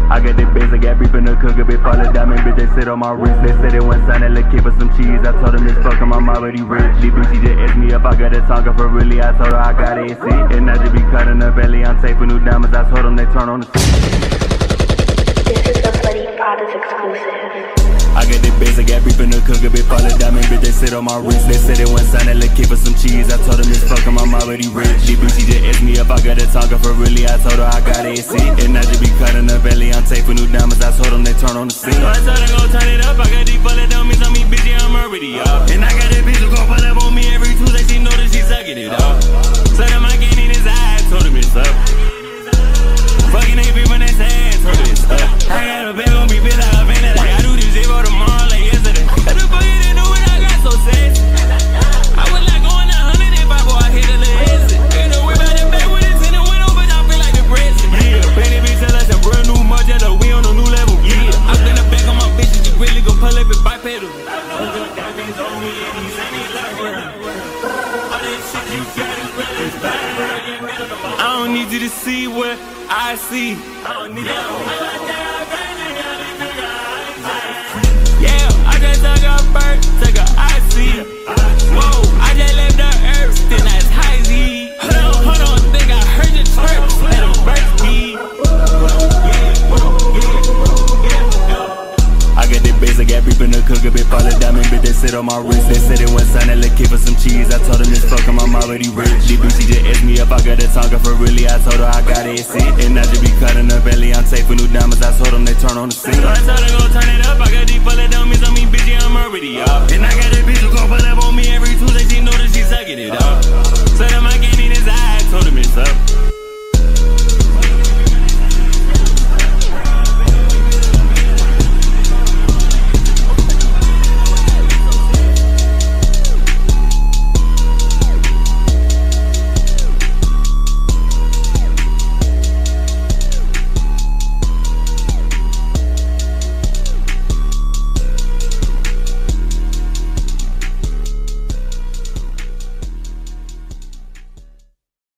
I got the bass, I got beef in the cooker, big fall of diamond, bitch, they sit on my wrist. They said they went sign that little kid for some cheese. I told them it's fuck 'em, I'm already rich. These bitches just asked me if I got a tongue for really. I told her I got AC. And I just be cutting the belly, I'm taping new diamonds. I told them they turn on the This is the Bloody Prodas exclusive. I got the bass, I got beef in the cooker, big fall of diamond, bitch, they sit on my wrist. They said they went sign that little kid for some cheese. I told them it's fuck 'em, I'm already rich. These bitches just asked me if I got a tongue for really. I told her I got AC. And I just be cutting the belly, I'm taping new diamonds. I told them they turn on the scene. So I told them go turn it up, I got these bullet dummies on me, bitch, yeah, I'm already up. And I got that bitch who gon' pull up on me every Tuesday, she know that she sucking it up. So them I get in his eye, I told him it's up. Fucking nigga be when they say, I told him it's up. I got a bag on me, bitch, like a van that I do this zero tomorrow like yesterday. How the fuck you didn't know when I got so sexy? I was like going 100 if I go, I hit a little exit. Ain't no way about that back when it's in the window, but I feel like the president. Yeah, Benny bitch tell us a brand new Margiela, we on a new level. Yeah, I spin the back on my bitches, you really gon' pull up and bipedal. I don't need you to see what I see. Yeah, I just took a bird, took a IC. Whoa, I just left the earth, then that's high Z. Hold on, think I heard the chirps, let them burst me. I got the bass, I got beef in the cooker, big fall of diamond, bitch, they sit on my wrist. They said they went sign that little kid for some cheese. I told them it's fuck 'em, I'm already rich. These bitches just asked me if I got a tongue for really. I told her I got AC. And I just be cutting the belly, I'm taping new diamonds. I told them they turn on the scene. So I told them go turn it up, I got these bullet dummies on me, bitch, yeah, I'm already up. And I got that bitch who gon' pull up on me every Tuesday, she know that she sucking it up. So them I get in his eye, I told him it's up.